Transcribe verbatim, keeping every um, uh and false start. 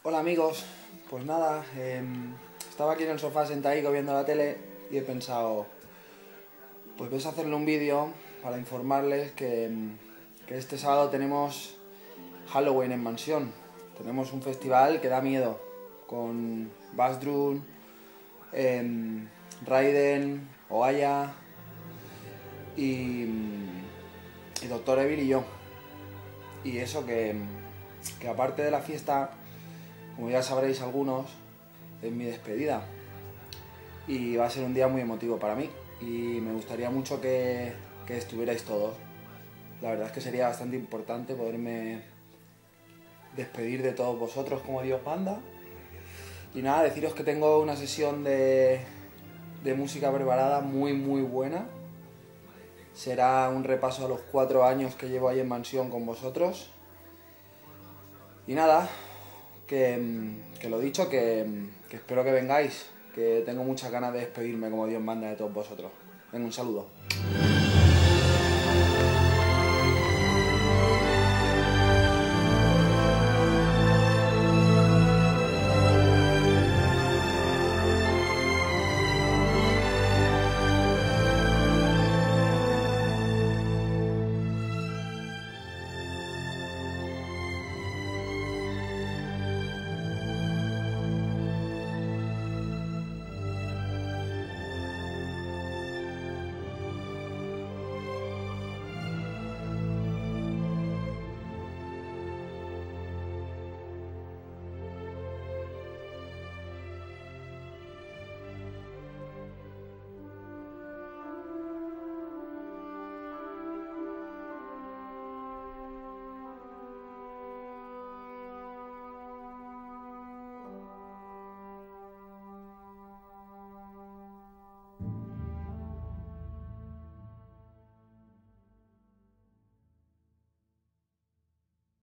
Hola amigos, pues nada, eh, estaba aquí en el sofá sentadico viendo la tele y he pensado, pues ves a hacerle un vídeo para informarles que, que este sábado tenemos Halloween en Mansión. Tenemos un festival que da miedo, con Basdrun, eh, Raiden, Oaya y, y Doctor Evil y yo. Y eso que, que aparte de la fiesta, como ya sabréis algunos, es mi despedida y va a ser un día muy emotivo para mí y me gustaría mucho que, que estuvierais todos. La verdad es que sería bastante importante poderme despedir de todos vosotros como Dios manda. Y nada, deciros que tengo una sesión de, de música preparada muy muy buena. Será un repaso a los cuatro años que llevo ahí en Mansión con vosotros. Y nada, que, que lo dicho, que, que espero que vengáis, que tengo muchas ganas de despedirme como Dios manda de todos vosotros. Venga, un saludo.